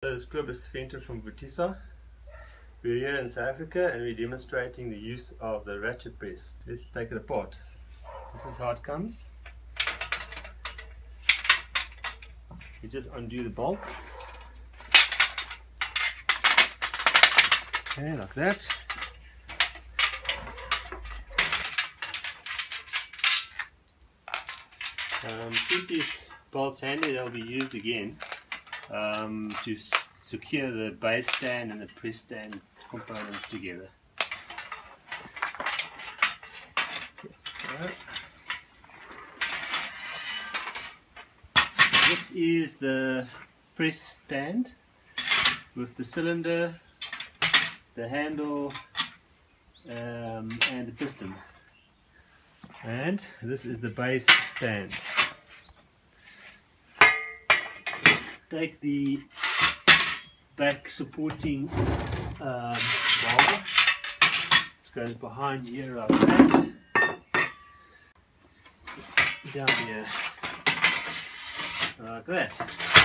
This grip is Venter from Vuthisa. We're here in South Africa and we're demonstrating the use of the ratchet press. Let's take it apart. This is how it comes. You just undo the bolts. Okay, like that. Keep these bolts handy, they'll be used again to secure the base stand and the press stand components together. Okay, so this is the press stand with the cylinder, the handle and the piston, and this is the base stand. Take the back supporting bar. This goes behind here like that, down here like that.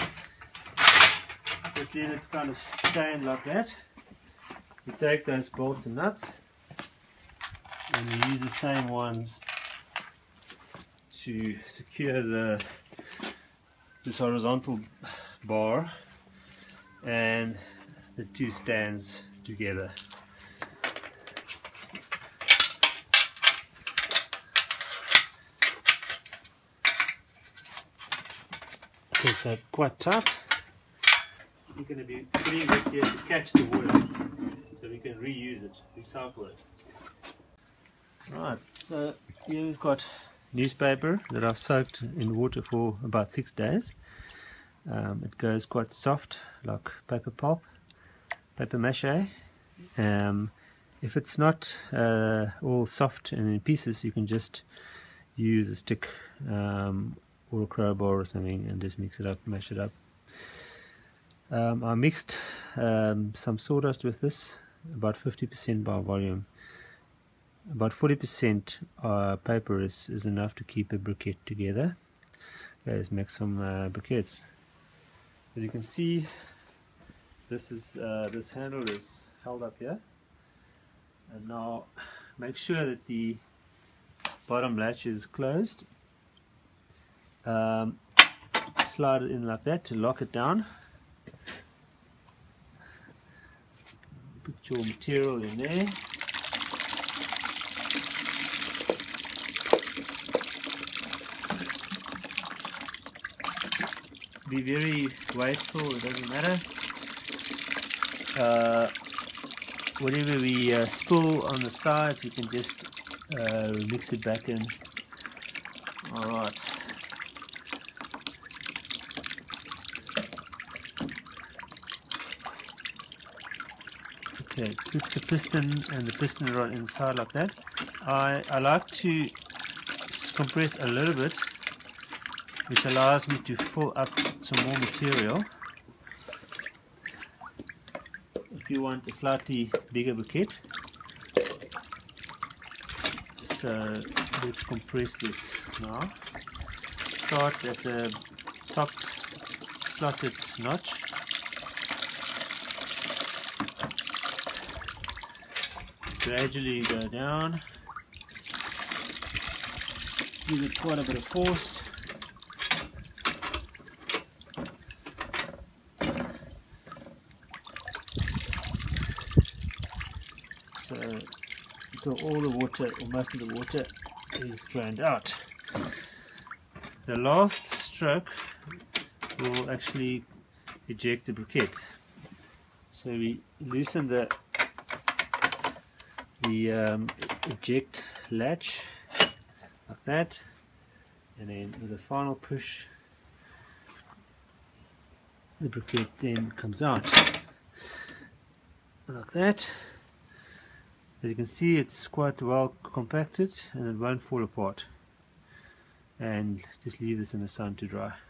Just let it kind of stand like that. We take those bolts and nuts and we use the same ones to secure this horizontal bar and the two stands together. Okay, so quite tight. We're going to be putting this here to catch the water so we can reuse it, recycle it. Right, so here we've got newspaper that I've soaked in water for about 6 days. It goes quite soft, like paper pulp, paper mache. If it's not all soft and in pieces, you can just use a stick or a crowbar or something and just mix it up, mash it up. I mixed some sawdust with this, about 50% by volume. About 40% paper is enough to keep a briquette together. Okay, let's make some briquettes. As you can see, this handle is held up here, and now make sure that the bottom latch is closed. Slide it in like that to lock it down. Put your material in there. Be very wasteful, it doesn't matter. Whatever we spill on the sides, we can just mix it back in. Alright. Okay, put the piston and the piston rod inside like that. I like to compress a little bit, which allows me to fill up some more material. If you want a slightly bigger briquette, so let's compress this now. Start at the top slotted notch. Gradually go down. Give it quite a bit of force. So until all the water, or most of the water, is drained out. The last stroke will actually eject the briquette. So we loosen the eject latch like that, and then with a final push, the briquette then comes out like that. As you can see, it's quite well compacted and it won't fall apart. And just leave this in the sun to dry.